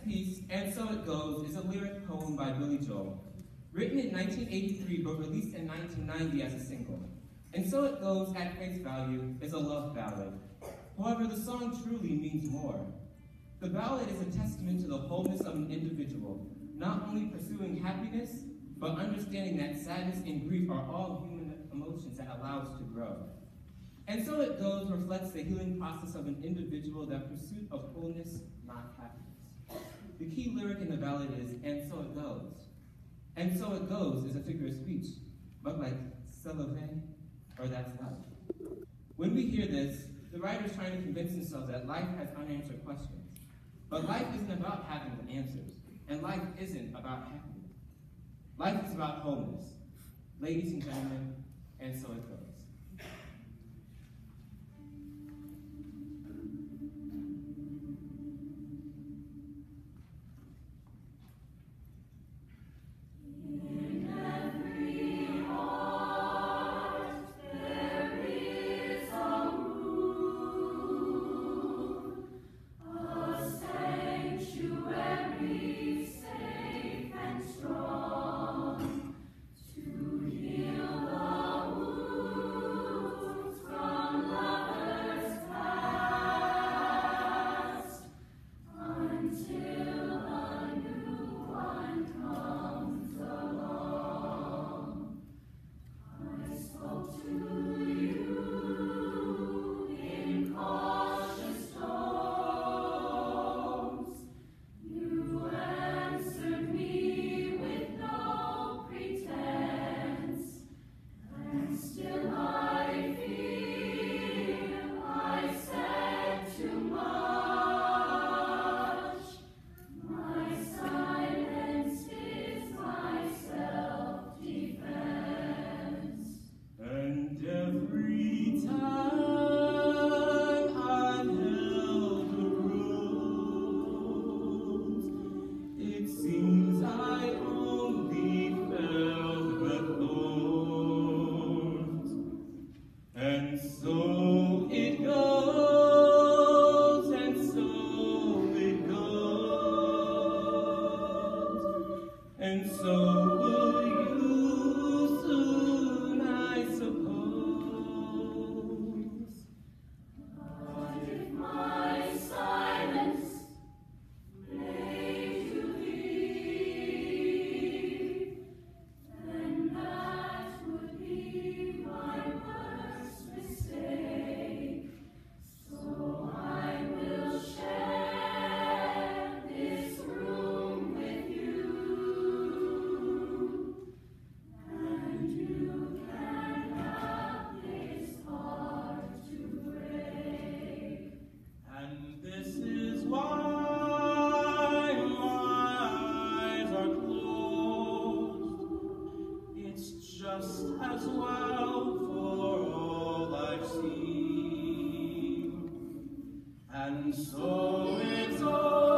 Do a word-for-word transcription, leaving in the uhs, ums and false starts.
piece, And So It Goes, is a lyric poem by Billy Joel, written in nineteen eighty-three but released in nineteen ninety as a single. And So It Goes, at face value, is a love ballad. However, the song truly means more. The ballad is a testament to the wholeness of an individual, not only pursuing happiness, but understanding that sadness and grief are all human emotions that allow us to grow. And So It Goes reflects the healing process of an individual, that pursuit of wholeness, not happiness. The key lyric in the ballad is, and so it goes. And so it goes is a figure of speech, but like, c'est la vie, or that's life. When we hear this, the writer is trying to convince themselves that life has unanswered questions. But life isn't about having the answers, and life isn't about happiness. Life is about wholeness. Ladies and gentlemen, and so it goes. And so it's all